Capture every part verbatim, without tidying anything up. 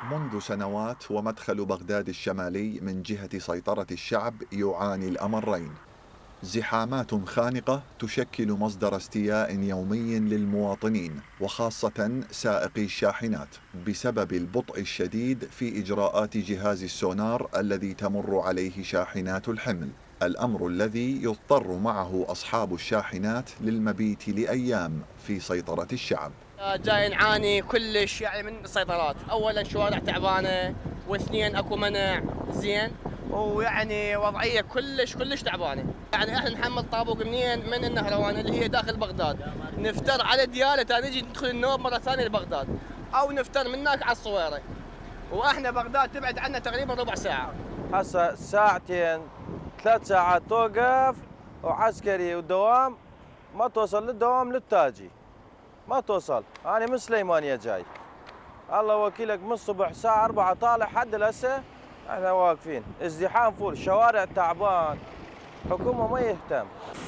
منذ سنوات ومدخل بغداد الشمالي من جهة سيطرة الشعب يعاني الأمرين: زحامات خانقة تشكل مصدر استياء يومي للمواطنين وخاصة سائقي الشاحنات بسبب البطء الشديد في إجراءات جهاز السونار الذي تمر عليه شاحنات الحمل، الأمر الذي يضطر معه أصحاب الشاحنات للمبيت لأيام في سيطرة الشعب. جاي نعاني كلش يعني من السيطرات، اولا شوارع تعبانه، واثنين اكو منع زين، ويعني وضعيه كلش كلش تعبانه. يعني احنا نحمل طابوق منين؟ من النهروان اللي هي داخل بغداد، نفتر على دياله ثاني نجي ندخل النوب مره ثانيه لبغداد، او نفتر من هناك على الصويره، واحنا بغداد تبعد عنا تقريبا ربع ساعه. هسه ساعتين ثلاث ساعات توقف وعسكري ودوام، ما توصل للدوام للتاجي، ما توصل. أنا من سليمانية جاي، الله وكيلك من الصبح الساعة أربعة طالع حد الهسه احنا واقفين، ازدحام فول، شوارع تعبان، حكومة ما يهتم.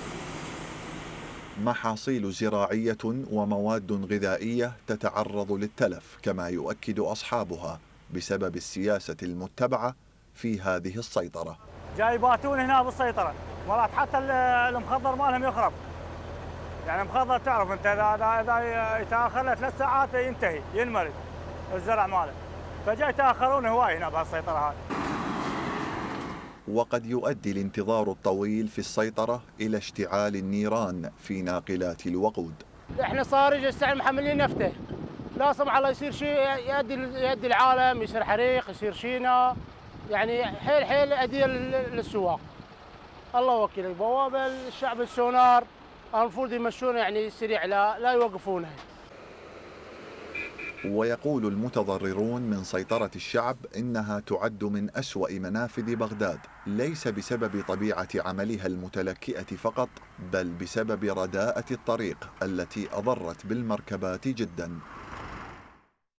محاصيل زراعية ومواد غذائية تتعرض للتلف كما يؤكد أصحابها بسبب السياسة المتبعة في هذه السيطرة. جاي يباتون هنا بالسيطرة، مرات حتى المخضر مالهم يخرب. يعني مخضر تعرف انت اذا اذا يتاخر له ثلاث ساعات ينتهي ينمرض الزرع ماله، فجاي يتاخرون هواي هنا بهالسيطره هاي. وقد يؤدي الانتظار الطويل في السيطره الى اشتعال النيران في ناقلات الوقود. احنا صار الساعه محملين نفته، لا سمح الله يصير شيء يؤدي يؤدي العالم، يصير حريق، يصير شينا، يعني حيل حيل اذيه للسواق. الله وكيلك بوابه الشعب السونار المفروض يمشونه يعني سريع، لا لا يوقفونه. ويقول المتضررون من سيطرة الشعب إنها تعد من أسوأ منافذ بغداد، ليس بسبب طبيعة عملها المتلكئة فقط، بل بسبب رداءة الطريق التي أضرت بالمركبات جداً.